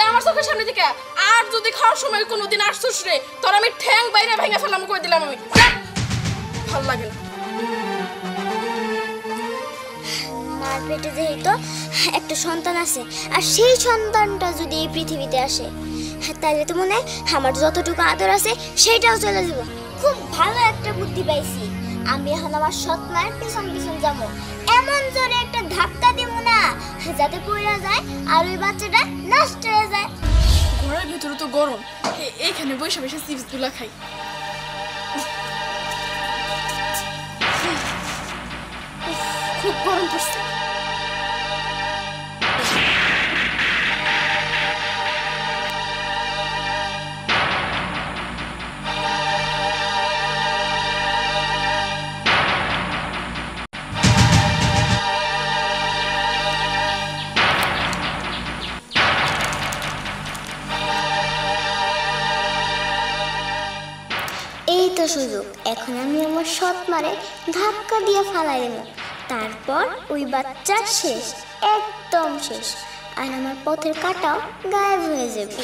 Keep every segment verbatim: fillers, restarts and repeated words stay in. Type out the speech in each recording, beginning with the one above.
আমার চোখের সামনে থেকে। আর যদি খাওয়ার সময় কোনোদিন আসছিস রে, তোর আমি ঠ্যাং বাইরে ভেঙে ফেলাম কই দিলাম আমি। ভাল লাগে না। মার পেটে যেহেতু একটা সন্তান আছে, আর সেই সন্তানটা যদি এই পৃথিবীতে আসে, তাহলে তো মনে হয় আমার যতটুকু আদর আছে সেটাও চলে যাব। খুব ভালো একটা বুদ্ধি পাইছি। আমি এখন আমার সৎ মায়ের পিছন পিছন যাবো, এমন জোরে একটা ধাক্কা দিব না যাতে পড়া যায় আর ওই বাচ্চাটা নষ্ট হয়ে যায়। ঘরের ভিতরে তো গরম, এইখানে বসে বসে চিপস গুলা খাই। খুব গরম পড়ছে। এই তো সুযোগ, এখন আমি আমার সৎ মারে ধাক্কা দিয়ে ফালাই দেব, তারপর ওই বাচ্চা শেষ, একদম শেষ, আর আমার পথের কাঁটাও গায়েব হয়ে যাবে।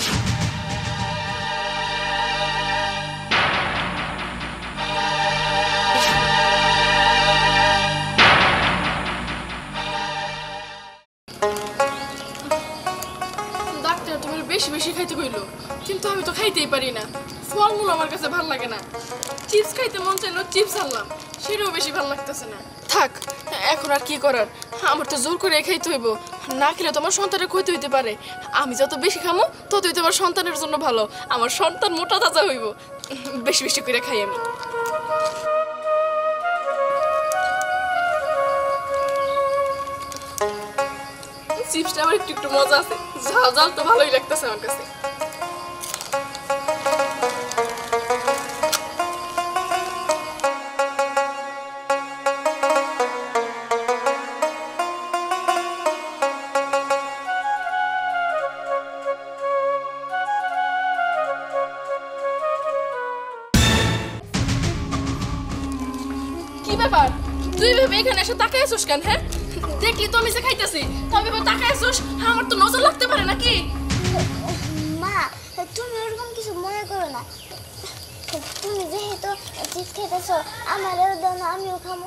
ডাক্তার তোমার বেশি বেশি খাইতে কইলো, কিন্তু আমি তো খাইতেই পারি না। ফলমূল আমার কাছে ভালো লাগে না। চিপস খাইতে মন চাইলো, চিপস আনলাম, সেটাও বেশি ভালো লাগতেছে না। থাক, এখন আর কি করার, আমার তো জোর করে খাইতে হইব। না খেলে তো আমার সন্তানের ক্ষতি হইতে পারে। আমি যত বেশি খামো ততই তো আমার সন্তানের জন্য ভালো। আমার সন্তান মোটা তাজা হইব। বেশি বেশি করে খাই আমি। চিপসটা আমার একটু একটু মজা আছে, ঝাল ঝাল তো ভালোই লাগতেছে আমার কাছে। কি ব্যাপার, তুই ভেবে এখানে এসে তাকায় আসিস কেন? হ্যাঁ, দেখলি তো আমি যে খাইতেছি, তবে তাকায় আসিস, আমার তো নজর লাগতে পারে নাকি? মা, তুমি ওরকম কিছু মনে করো না। তুমি যেহেতু চিপস খেতেছো, আমারও দাও না, আমিও খাবো।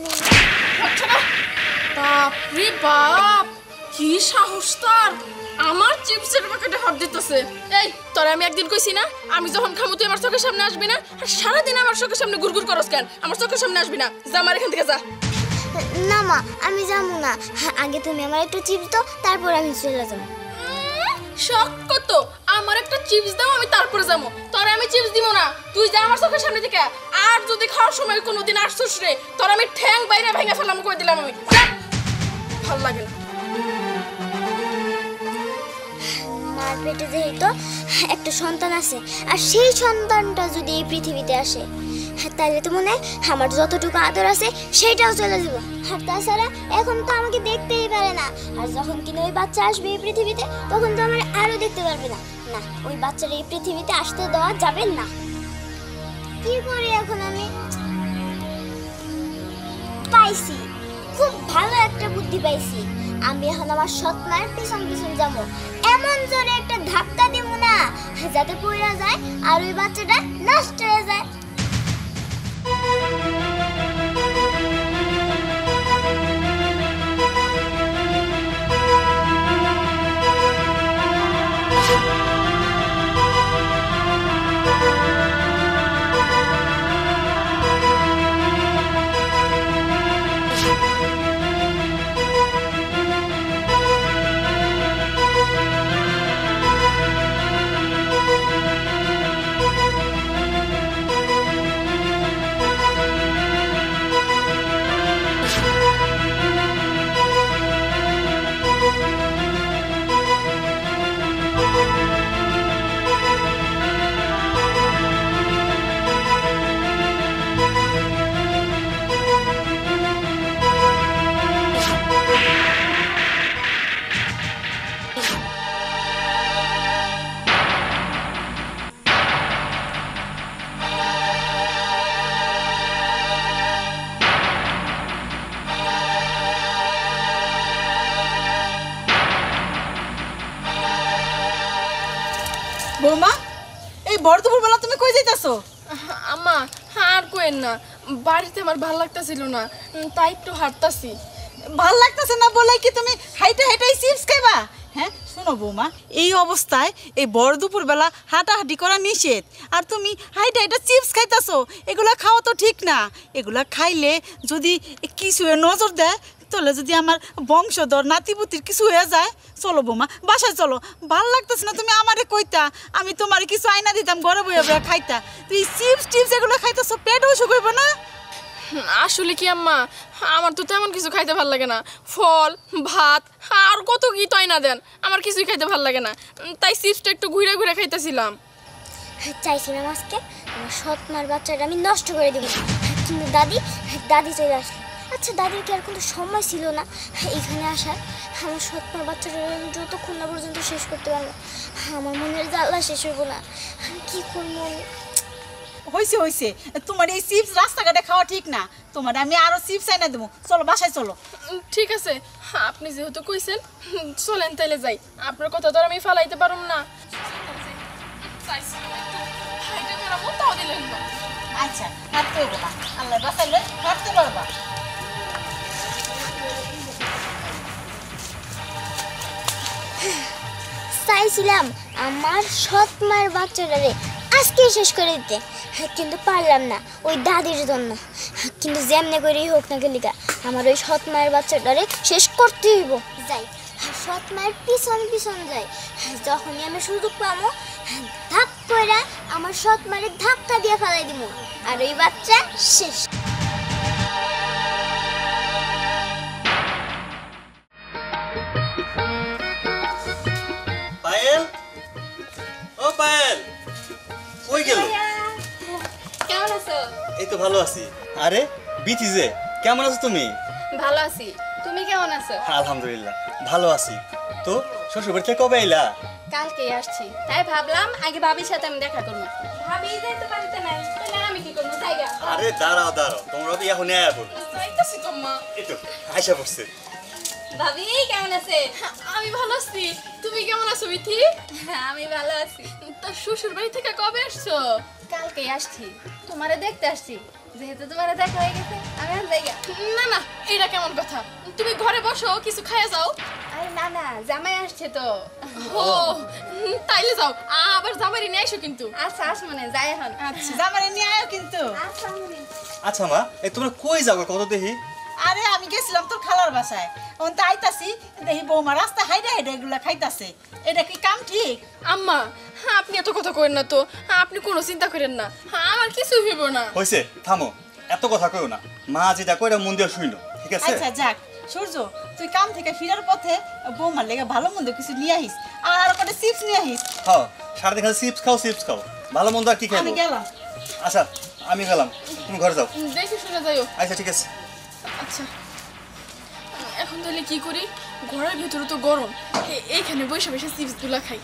বাপ রে বাপ, কি সাহস তার! আমার চিপসের প্যাকেটে হাত দিতেছে। এই, তোরা আমি একদিন কইছি না, আমি যখন খামু তুই আমার চোখের সামনে আসবি না। আর সারাদিন আমার চোখের সামনে গুড়গুড় করস কেন? আমার চোখের সামনে আসবি না, যা আমার এখান থেকে যা। না মা, আমি যাবো না। আগে তুমি আমার একটু চিপস দাও, তারপর আমি চলে যাবো। শখ কত! আমার একটা চিপস দাও, আমি তারপরে যাবো। তোরা আমি চিপস দিব না, তুই যা আমার চোখের সামনে থেকে। আর যদি খাওয়ার সময় কোনোদিন আসছিস রে, তোরা আমি ঠ্যাং বাইরে ভেঙে ফেলাম কই দিলাম আমি। ভাল লাগে না। মার পেটে যেহেতু একটা সন্তান আছে, আর সেই সন্তানটা যদি এই পৃথিবীতে আসে, তাহলে তো মনে হয় আমার যতটুকু আদর আছে সেটাও চলে যাব। আর তাছাড়া এখন তো আমাকে দেখতেই পারে না, আর যখন কিনা ওই বাচ্চা আসবে এই পৃথিবীতে, তখন তো আমার আরো দেখতে পারবে না। না, ওই বাচ্চাটা এই পৃথিবীতে আসতে দেওয়া যাবে না। কি করি এখন আমি? পাইছি, খুব ভালো একটা বুদ্ধি পাইছি। আমি এখন আমার সৎ মায়ের পিছন পিছন যাবো, এমন জোরে একটা ধাক্কা দিব না যাতে পড়া যায় আর ওই বাচ্চাটা নষ্ট হয়ে যায়। বৌমা এই বড় দুপুরবেলা তুমি কই যাইতাছো? আম্মা আর কোয়েন না, বাড়িতে আমার ভালো লাগতাছিল না, তাই একটু হাঁটতাছি। ভাল লাগতেছে না বলে কি তুমি হাইটা হাইটাই চিপস খাইবা? হ্যাঁ শোনো বৌমা, এই অবস্থায় এই বড় দুপুরবেলা হাঁটাহাঁটি করা নিষেধ, আর তুমি হাইটা হাইটা চিপস খাইতাছো, এগুলা খাওয়া তো ঠিক না। এগুলা খাইলে যদি কিছু নজর দেয়, তাহলে যদি আমার বংশধর নাতিপুতির কিছু হয়ে যায়। চলো বৌমা বাসায় চলো, ভাল লাগতেছে না। তুমি আমারে কইতা, আমি তোমার কিছু আইনা দিতাম, ঘরে বইয়া বইয়া খাইতা। তুই চিপস টিপস এগুলো খাইতেছো, পেট অসুখ হইব না? আসলে কি আম্মা, আমার তো তেমন কিছু খাইতে ভাল লাগে না। ফল ভাত আর কত কি তাই না দেন, আমার কিছুই খাইতে ভাল লাগে না, তাই চিপসটা একটু ঘুরে ঘুরে খাইতেছিলাম। চাইছিলাম আজকে আমার সৎ মার বাচ্চাটা আমি নষ্ট করে দিব, কিন্তু দাদি দাদি চলে আসলো। আচ্ছা দাদির কি আর কোনো সময় ছিল না এখানে আসার? আমার সৎ মার বাচ্চাটা আমি যতক্ষণ না পর্যন্ত শেষ করতে পারবো, আমার মনের জ্বালা শেষ হইব না। আমি কী করবো? হইছে হইছে, তোমার এই চিপস রাস্তাঘাটে খাওয়া ঠিক না। তোমার আমি আরো চিপস আইনা দেবো, চলো বাসায় চলো। ঠিক আছে, আপনি যেহেতু কইছেন চলেন তাইলে যাই, আপনার কথা তো আর আমি ফালাইতে পারুম না। আচ্ছা হাঁটতে হইব না, আল্লাহ বাঁচাইলে হাঁটতে পারবা। চাইছিলাম আমার সৎ মায়ের বাচ্চাটারে আজকে শেষ করে দিতে, কিন্তু পারলাম না ওই দাদির জন্য। কিন্তু যেমনে করেই হোক না গেলিকা আমার ওই সৎ মায়ের বাচ্চাটারে শেষ করতে হইব। যাই সৎ মায়ের পিছন পিছন যাই, যখনই আমি সুযোগ পাবো ধাপ করে আমার সৎ মায়ের ধাক্কা দিয়ে ফেলাই দিব, আর ওই বাচ্চা শেষ। পায়েল, ও পায়েল, কই গেল? কেমন আছো? এই তো ভালো আছি। আরে বিথি যে, কেমন আছো তুমি? ভালো আছি, তুমি কেমন আছো? আলহামদুলিল্লাহ ভালো আছি। তো শ্বশুর বাড়ি থেকে কবে আইলা? কালকেই আসছি, তাই ভাবলাম আগে ভাবির সাথে আমি দেখা করবো। ভাবি যাইতে পারিতে নাই, তাহলে আমি কি করবো? জায়গা আরে দাঁড়াও দাঁড়াও, তোমরা তো এখন আয়া বল। যাইতাছি তো মা। এই তো আয়সা পড়ছে। ভাবি কেমন আছে? আমি ভালো আছি, তুমি কেমন আছো বিথি? আমি ভালো আছি। তোর শ্বশুর বাড়ি থেকে কবে আসছো? কালকেই আসছি, তোমারে দেখতে আসছি, যেহেতু তোমারে দেখা হয়ে গেছে আমি আর জায়গা। না না, এইটা কেমন কথা? তুমি ঘরে বসো, কিছু খাইয়া যাও। আরে না না, জামাই আসছে তো। ও তাইলে যাও, আবার জামাইরে নিয়ে আইসো কিন্তু। আচ্ছা আস মনে যাই এখন। আচ্ছা জামারে নিয়ে আয়ো কিন্তু। আচ্ছা মনে। আচ্ছা মা, এই তোমরা কই যাও কত দেখি? আরে আমি গেছিলাম তোর খালার বাসায়, এখন তো আইতাছি, দেখি বৌমা রাস্তা হাইডা হাইডা এগুলা খাইতাছে। এটা কি কাম ঠিক? আম্মা আপনি এত কথা করেন না তো, আপনি কোনো চিন্তা করেন না, আমার কিছু হইব না। হইছে, থামো, এত কথা কইও না। মা যেটা কইরা মন দিয়ে শুইনো, ঠিক আছে? আচ্ছা যাক সূর্য, তুই কাম থেকে ফিরার পথে বৌমার লেগে ভালো মন্দ কিছু নিয়ে আহিস, আর কটা চিপস নিয়ে আহিস। হ্যাঁ, সারাদিন খালি চিপস খাও চিপস খাও, ভালো মন্দ আর কি খাইবো? আমি গেলাম। আচ্ছা আমি গেলাম, তুমি ঘরে যাও। দেখে শুনে যাইও। আচ্ছা ঠিক আছে। আচ্ছা এখন তাহলে কি করি? ঘরের ভিতরে তো গরম, এ- এইখানে বসে বসে চিপস গুলা খাই।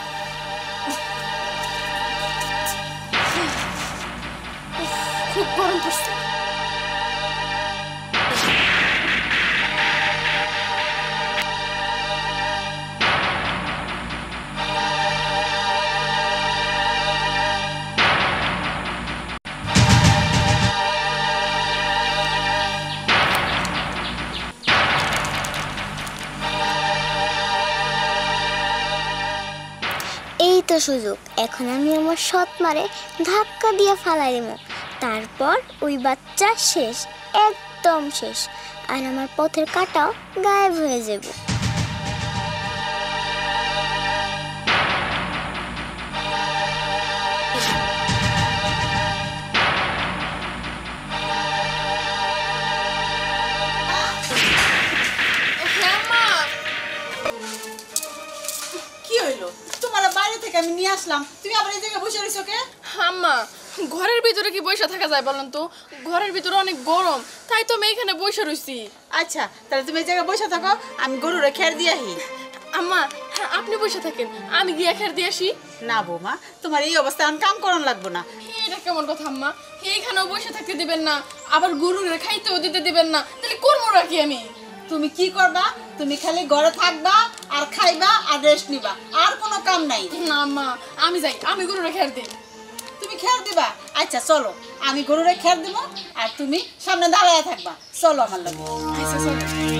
উফ, খুব গরম পড়ছে। এই তো সুযোগ, এখন আমি আমার সৎ মারে ধাক্কা দিয়ে ফালাই দেব, তারপর ওই বাচ্চা শেষ, একদম শেষ, আর আমার পথের কাঁটাও গায়েব হয়ে যাবে। হ্যাঁ মা। কি হইলো? তোমার বাইরে থেকে আমি নিয়ে আসলাম, তুমি আবার এই জায়গায় বসে রইছো কে? আম্মা ঘরের ভিতরে কি বসে থাকা যায় বলেন তো? ঘরের ভিতরে অনেক গরম, তাই তো আমি এখানে বসে রইছি। আচ্ছা তাহলে তুমি এই জায়গায় বসে থাকো, আমি গরুরে খের দিয়ে আহি। আম্মা আপনি বসে থাকেন, আমি গিয়ে খের দিয়ে আসি। না বৌমা, তোমার এই অবস্থা আমি কাম করান লাগবো না। এটা কেমন কথা আম্মা? এইখানেও বসে থাকতে দিবেন না, আবার গরুরে খাইতেও দিতে দিবেন না, তাহলে করবো কি আমি? তুমি কি করবা তুমি খালি ঘরে থাকবা আর খাইবা আর রেস্ট নিবা, আর কোনো কাম নাই। না আম্মা, আমি যাই, আমি গরুরে খেয়ার দিই। তুমি খেয়ার দিবা? আচ্ছা চলো, আমি গরুরে খেয়ার দিব আর তুমি সামনে দাঁড়ায় থাকবা। চলো আমার লগে। আচ্ছা চলো।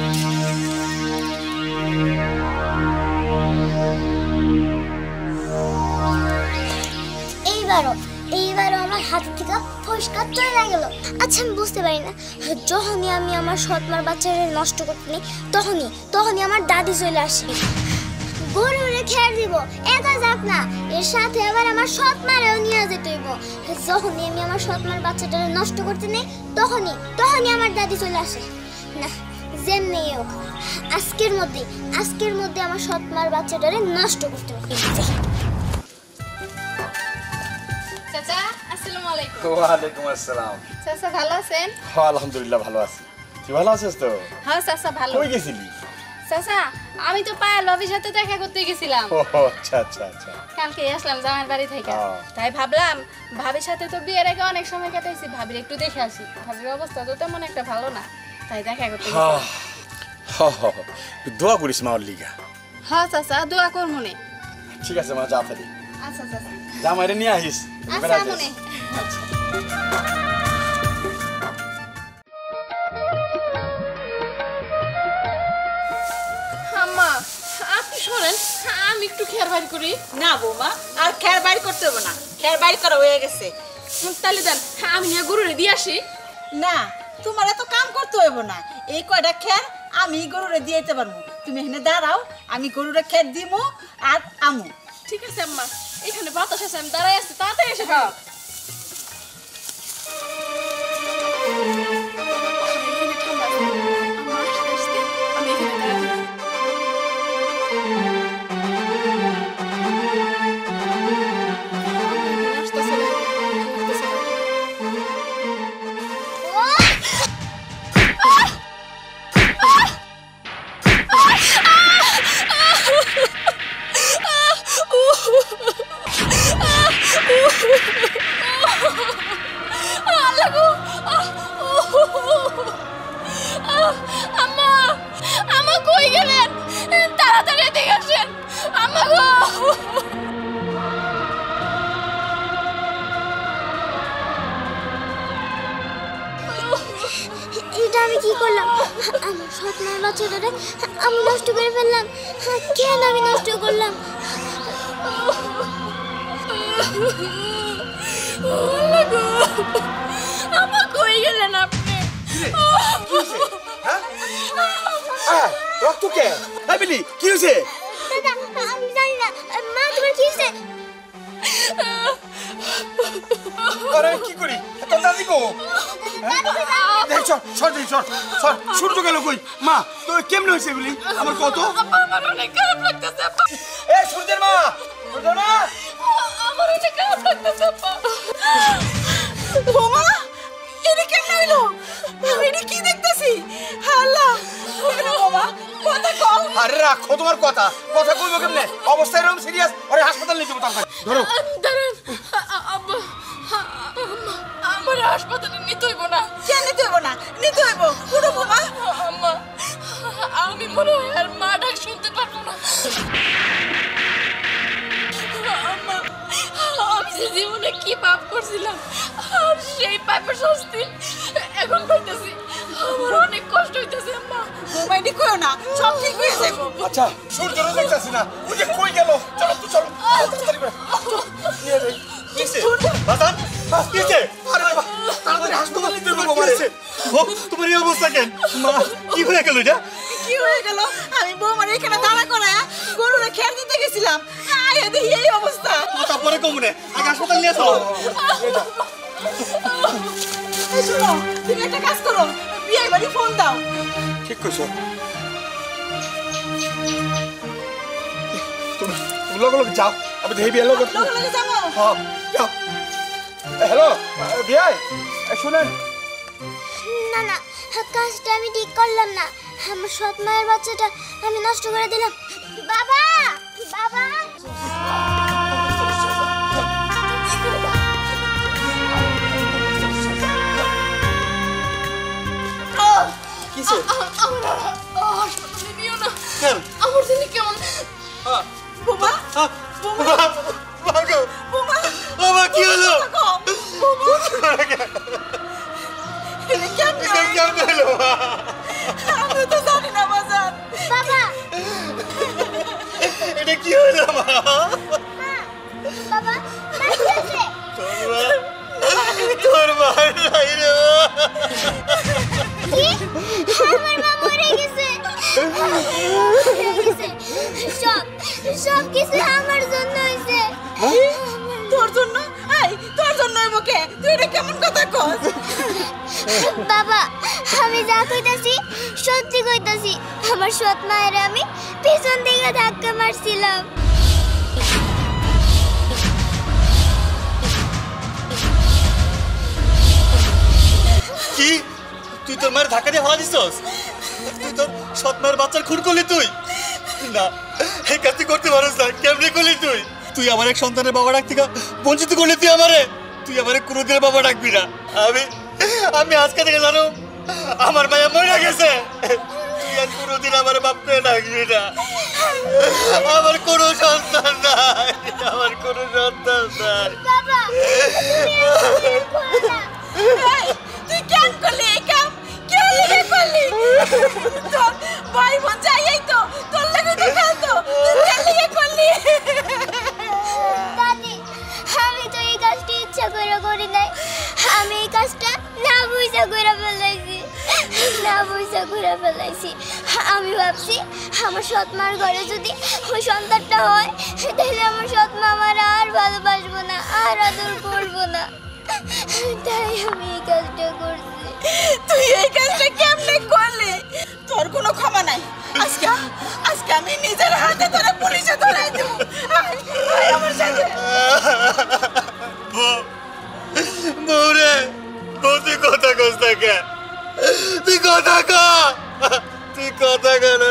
এইবারও এইবারও আমার হাত থেকে পরিষ্কার চলে গেল। আচ্ছা আমি বুঝতে পারি না, যখনই আমি আমার সৎমার বাচ্চারা নষ্ট করতে নিই তখনই তখনই আমার দাদি চলে আসে। গরুরে খেয়ার দিব, একা যাক না, এর সাথে আবার আমার সৎমারেও নিয়ে যেতে হইব। যখনই আমি আমার সৎমার বাচ্চাটা নষ্ট করতে নিই তখনই তখনই আমার দাদি চলে আসে। না, যেমনি হোক আজকের মধ্যে আজকের মধ্যে আমার সৎমার বাচ্চাটারে নষ্ট করতে হবে। চাচা আসসালামু আলাইকুম। ওয়ালাইকুম আসসালাম। চাচা ভালো আছেন? হ্যাঁ আলহামদুলিল্লাহ ভালো আছি। তুই ভালো আছিস তো? হ্যাঁ চাচা ভালো। কই গেছিলি? চাচা আমি তো পায়েল ভাবির সাথে দেখা করতে গেছিলাম। ও আচ্ছা আচ্ছা আচ্ছা। কালকে আসলাম জামাইয়ের বাড়ি থেকে। ও। তাই ভাবলাম ভাবির সাথে তো বিয়ের আগে অনেক সময় কাটাইছি, ভাবির একটু দেখে আসি। ভাবির অবস্থা তো তেমন একটা ভালো না, তাই দেখা করতে হ্যাঁ গেছিলাম। হ্যাঁ হ্যাঁ দোয়া করিস মা ওর লিগা। হ্যাঁ চাচা দোয়া কর মনে। ঠিক আছে মা, যা তাহলে আচ্ছা চাচা। জামাইরে নিয়ে আসিস। আচ্ছা বেড়াতে। মনে। আম্মা আপনি সরেন, আমি একটু খেয়ার বাইর করি। না বৌমা, আর খেয়ার বাইর করতে হবে না, খেয়ার বাইর করা হয়ে গেছে। তাহলে দেন আমি নিয়ে গরুরে দিয়ে আসি। না, তোমার এত কাম করতে হইব না, এই কয়টা খের আমি গরুরে দিয়ে দিতে পারবো। তুমি এখানে দাঁড়াও, আমি গরুরে খের দিব আর আমু। ঠিক আছে আম্মা, এখানে বাতাস আছে, আমি দাঁড়াই আছি, তাড়াতাড়ি এসে খাও। এখানে ঠান্ডা আছে, আম্মা আসতে আসতে আমি এখানে দাঁড়াই থাকি। আসতেছে না, আসতেছে না। আম্মা, আম্মা কই গেলেন? তাড়াতাড়ি এদিকে আসেন আম্মা গো। এটা আমি কি করলাম? আমার সৎমার বাচ্চাটারে আমি নষ্ট করে ফেললাম। কেন আমি নষ্ট করলাম? আল্লাহ গো, আম্মা কই গেলেন আপনি? হ্যাঁ রক্ত কে? এই বিলি কি হইছে? দাদা আমি জানি না, মা তোমার কি হয়েছে? আরে কি করি? তোর দাদি কো? দেখ চল চল দিই চল চল। সূর্য গেল কই? মা তোর কেমনে হইছে বিলি? আমার কত? আম্মা আমার অনেক খারাপ লাগতেছে আম্মা, এ সূর্যের মা, সূর্যের মা। আমার অনেক খারাপ লাগতেছে আম্মা। বৌমা, এটা কেমন হইলো? আমি এটা কি দেখতেছি? আল্লাহ, এটা বৌমা কথা কও। আরে রাখো তোমার কথা, কথা কইবো কেমনে? অবস্থা এরকম সিরিয়াস, আরে হাসপাতাল নিয়ে যাবো তাড়াতাড়ি। ধরো। দাঁড়ান আম্মা, আম্মা আমার হাসপাতালে নিতে হইব না। কেন নিতে হইব না? নিতে হইব। পুরো বৌমা, আম্মা আমি মনে হয় আর মা ডাক শুনতে পারবো না। আম্মা আমি যে জীবনে কি পাপ করছিলাম আর সেই পাপের শাস্তি এখন পাইতেছি, আমার অনেক কষ্ট হইতেছে আম্মা। বৌমা এটি কইও না, সব ঠিক হয়ে যাইব। আচ্ছা সূর্যরও দেখতেছি না, ওই যে কই গেল? চলো তো চলো তাড়াতাড়ি করে নিয়ে যাই। কিসে বাতান কিসে? আরে বাবা তাড়াতাড়ি হাসপাতাল নিয়ে যাবো বাবা। কিসে? ও তোমার এই অবস্থা কেন? মা কি হয়ে গেল এটা? কি হয়ে গেল? আমি বৌমার এখানে দাঁড়া করায়া গরুরে খেয়ার দিতে গেছিলাম, আয় দেখি এই অবস্থা। তারপরে কমনে আগে হাসপাতাল নিয়ে চলো। এই শোনো, তুমি একটা কাজ করো, বিয়ে বাড়ি ফোন দাও। ঠিক কইছো। তুমি তুমি লগে লগে যাও, আমি দেখি বিয়ে লগে। লগে লগে যাবো। হ্যাঁ যাও। হ্যালো বিয়াই, শুনেন। না না, কাজটা আমি ঠিক করলাম না। আমার সৎ মায়ের বাচ্চাটা আমি নষ্ট করে দিলাম। বাবা বাবা কিসে? আমার হাসপাতালে নিও না। মা গো আমার কি হলো কেমন হলো মা আমি তো জানি না বাজান। বাবা এটা কি হলো মা বাবা মা কি হয়েছে? তোর মা নাই রে কি? আমার মা মরে গেছে। মরে গেছে। সব সব কিছু আমার জন্য হয়েছে। তোর জন্য? এই তোর জন্য হইব কে? তুই এটা কেমন কথা কস? বাবা আমি যা কইতাছি সত্যি কইতাছি। আমার সৎ মায়ের আমি পিছন থেকে ধাক্কা মারছিলাম। কি তুই তোর মায়ের ধাক্কা দিয়ে হওয়া দিছস? তুই তোর সৎ মায়ের বাচ্চার খুন করলি তুই? না এই কাজ তুই করতে পারিস না। কেমনে করলি তুই? তুই আমার এক সন্তানের বাবা ডাক থেকে বঞ্চিত করলি তুই আমারে। তুই আমারে কোনোদিনের বাবা ডাকবি না। আমি আমি আজকে থেকে জানো আমার মায়া মরে গেছে। তুই আর কোনোদিন আমার বাপ করে ডাকবি না। আমার কোনো সন্তান নাই, আমার কোনো সন্তান নাই। বাবা এই, তুই কেন করলি এই কাম? কে লিগে করলি? তোর ভাই বোন যাই তো তোর লাগে তো খেলতো, তুই কেন লিগে করলি? দাদি আমি তো এই কাজটা ইচ্ছা করে করি নাই। আমি এই কাজটা না বুঝা করে ফেলাইছি না বুঝা করে ফেলাইছি। আমি ভাবছি আমার সৎ মার ঘরে যদি ওই সন্তানটা হয় তাহলে আমার সৎ মা আমার আর ভালোবাসবো না, আর আদর করবো না। তাই আমি এই কাজটা করছি। তুই এই কাজটা কেমনে করলি? তোর কোনো ক্ষমা নাই। আজকে আজকে আমি নিজের হাতে তোরে পুলিশে ধরাই দেব। আয়, আয় আমার সাথে। বউরে বউ তুই কথা কস না কে? তুই কথা ক তুই কথা কেন